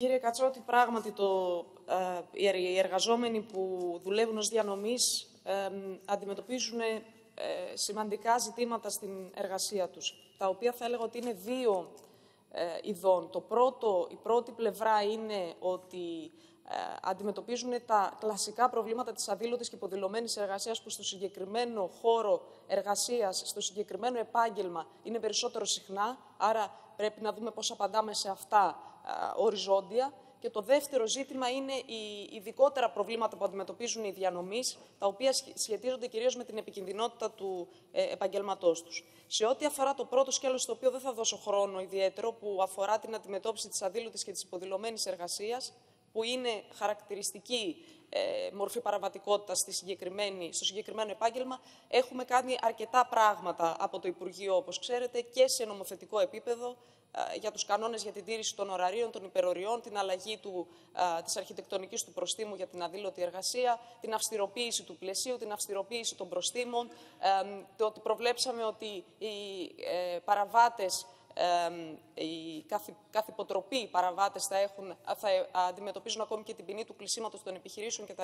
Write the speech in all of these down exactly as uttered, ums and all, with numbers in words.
Κύριε Κατσότη, πράγματι το, ε, οι εργαζόμενοι που δουλεύουν ως διανομής ε, αντιμετωπίζουν ε, σημαντικά ζητήματα στην εργασία τους, τα οποία θα έλεγα ότι είναι δύο ε, ειδών. Το πρώτο, η πρώτη πλευρά είναι ότι ε, αντιμετωπίζουν τα κλασικά προβλήματα της αδήλωτης και υποδηλωμένης εργασίας που στο συγκεκριμένο χώρο εργασίας, στο συγκεκριμένο επάγγελμα είναι περισσότερο συχνά, άρα πρέπει να δούμε πώς απαντάμε σε αυτά ε, οριζόντια. Και το δεύτερο ζήτημα είναι οι ειδικότερα προβλήματα που αντιμετωπίζουν οι διανομείς, τα οποία σχετίζονται κυρίως με την επικινδυνότητα του ε, επαγγελματός τους. Σε ό,τι αφορά το πρώτο σκέλος, στο οποίο δεν θα δώσω χρόνο ιδιαίτερο, που αφορά την αντιμετώπιση της αδήλωτης και της υποδηλωμένης εργασίας, που είναι χαρακτηριστική ε, μορφή παραβατικότητας στη συγκεκριμένη, στο συγκεκριμένο επάγγελμα, έχουμε κάνει αρκετά πράγματα από το Υπουργείο, όπως ξέρετε, και σε νομοθετικό επίπεδο, για τους κανόνες για την τήρηση των ωραρίων, των υπεροριών, την αλλαγή του, α, της αρχιτεκτονικής του προστίμου για την αδήλωτη εργασία, την αυστηροποίηση του πλαισίου, την αυστηροποίηση των προστίμων, ε, το ότι προβλέψαμε ότι οι ε, παραβάτες, ε, οι καθ, καθυποτροποί παραβάτες θα, έχουν, θα αντιμετωπίζουν ακόμη και την ποινή του κλεισίματος των επιχειρήσεων κτλ.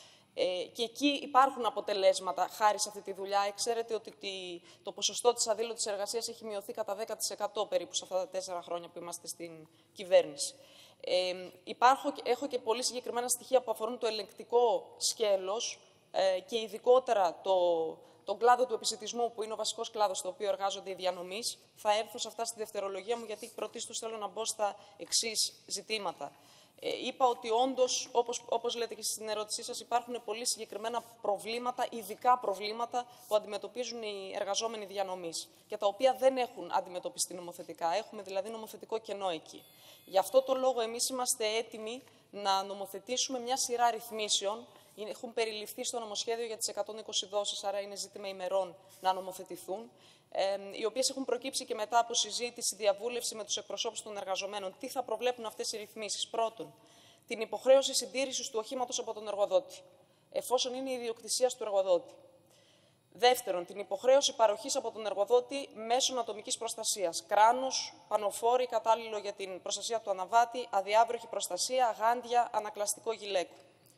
Ε, και εκεί υπάρχουν αποτελέσματα χάρη σε αυτή τη δουλειά. Ξέρετε ότι το ποσοστό της αδήλωτης εργασίας έχει μειωθεί κατά δέκα τοις εκατό περίπου σε αυτά τα τέσσερα χρόνια που είμαστε στην κυβέρνηση. Ε, υπάρχω, έχω και πολύ συγκεκριμένα στοιχεία που αφορούν το ελεγκτικό σκέλος ε, και ειδικότερα το, τον κλάδο του επισιτισμού, που είναι ο βασικός κλάδος στο οποίο εργάζονται οι διανομείς. Θα έρθω σε αυτά στη δευτερολογία μου, γιατί πρωτίστως θέλω να μπω στα εξής ζητήματα. Ε, είπα ότι όντως, όπως, όπως λέτε και στην ερώτησή σας, υπάρχουν πολύ συγκεκριμένα προβλήματα, ειδικά προβλήματα που αντιμετωπίζουν οι εργαζόμενοι διανομείς και τα οποία δεν έχουν αντιμετωπιστεί νομοθετικά. Έχουμε δηλαδή νομοθετικό κενό εκεί. Γι' αυτό το λόγο εμείς είμαστε έτοιμοι να νομοθετήσουμε μια σειρά ρυθμίσεων. Έχουν περιληφθεί στο νομοσχέδιο για τις εκατόν είκοσι δόσεις, άρα είναι ζήτημα ημερών να νομοθετηθούν, ε, οι οποίες έχουν προκύψει και μετά από συζήτηση, διαβούλευση με τους εκπροσώπους των εργαζομένων. Τι θα προβλέπουν αυτές οι ρυθμίσεις? Πρώτον, την υποχρέωση συντήρησης του οχήματος από τον εργοδότη, εφόσον είναι ιδιοκτησίας του εργοδότη. Δεύτερον, την υποχρέωση παροχής από τον εργοδότη μέσων ατομικής προστασίας. Κράνος, πανοφόρη, κατάλληλο για την προστασία του αναβάτη, αδιάβροχη προστασία, γάντια, ανακλαστικό γυλαίκο.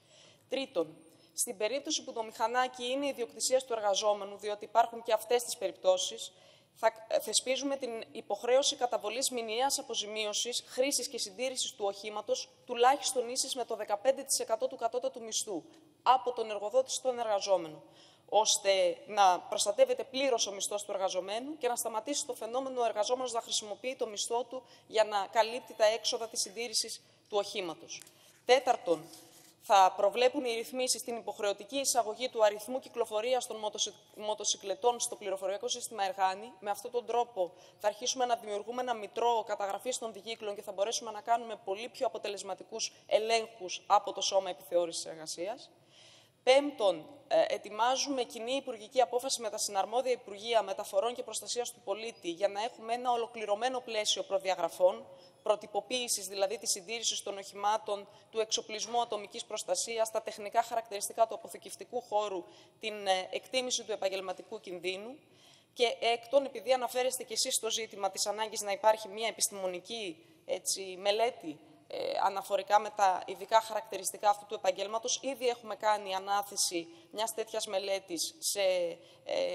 Τρίτον, στην περίπτωση που το μηχανάκι είναι ιδιοκτησίας του εργαζόμενου, διότι υπάρχουν και αυτές τις περιπτώσεις, θα θεσπίζουμε την υποχρέωση καταβολής μηνιαίας αποζημίωσης, χρήσης και συντήρησης του οχήματος, τουλάχιστον ίσης με το δεκαπέντε τοις εκατό του κατώτατου μισθού, από τον εργοδότη στον εργαζόμενο, ώστε να προστατεύεται πλήρως ο μισθός του εργαζομένου και να σταματήσει το φαινόμενο ο εργαζόμενος να χρησιμοποιεί το μισθό του για να καλύπτει τα έξοδα της συντήρησης του οχήματος. Τέταρτον, θα προβλέπουν οι ρυθμίσεις την υποχρεωτική εισαγωγή του αριθμού κυκλοφορίας των μοτοσυκλετών στο πληροφοριακό σύστημα Εργάνη. Με αυτόν τον τρόπο θα αρχίσουμε να δημιουργούμε ένα μητρό καταγραφής των δικύκλων και θα μπορέσουμε να κάνουμε πολύ πιο αποτελεσματικούς ελέγχους από το Σώμα Επιθεώρησης Εργασίας. Πέμπτον, ετοιμάζουμε κοινή υπουργική απόφαση με τα συναρμόδια Υπουργεία Μεταφορών και Προστασίας του Πολίτη για να έχουμε ένα ολοκληρωμένο πλαίσιο προδιαγραφών, προτυποποίησης δηλαδή της συντήρησης των οχημάτων, του εξοπλισμού ατομικής προστασίας, τα τεχνικά χαρακτηριστικά του αποθηκευτικού χώρου, την εκτίμηση του επαγγελματικού κινδύνου. Και έκτον, επειδή αναφέρεστε και εσείς στο ζήτημα της ανάγκης να υπάρχει μια επιστημονική έτσι, μελέτη Ε, αναφορικά με τα ειδικά χαρακτηριστικά αυτού του επαγγέλματος, ήδη έχουμε κάνει ανάθεση μιας τέτοιας μελέτης σε, ε,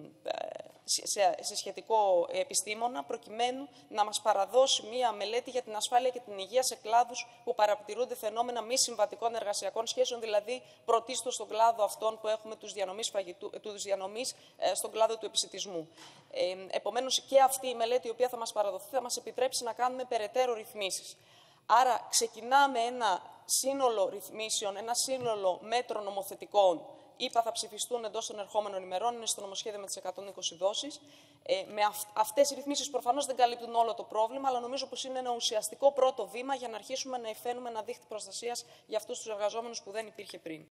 σε, σε σχετικό επιστήμονα, προκειμένου να μας παραδώσει μια μελέτη για την ασφάλεια και την υγεία σε κλάδους που παρατηρούνται φαινόμενα μη συμβατικών εργασιακών σχέσεων, δηλαδή πρωτίστως στον κλάδο αυτών που έχουμε τους διανομείς, φαγητού, τους διανομείς ε, στον κλάδο του επισιτισμού. Ε, επομένως, και αυτή η μελέτη, η οποία θα μας παραδοθεί, θα μας επιτρέψει να κάνουμε περαιτέρω ρυθμίσεις. Άρα ξεκινάμε ένα σύνολο ρυθμίσεων, ένα σύνολο μέτρων νομοθετικών. Είπα θα ψηφιστούν εντός των ερχόμενων ημερών, είναι στο νομοσχέδιο με τις εκατόν είκοσι δόσεις. Ε, με αυ αυτές οι ρυθμίσεις προφανώς δεν καλύπτουν όλο το πρόβλημα, αλλά νομίζω πως είναι ένα ουσιαστικό πρώτο βήμα για να αρχίσουμε να υφαίνουμε ένα δίχτυ προστασίας για αυτούς τους εργαζόμενους που δεν υπήρχε πριν.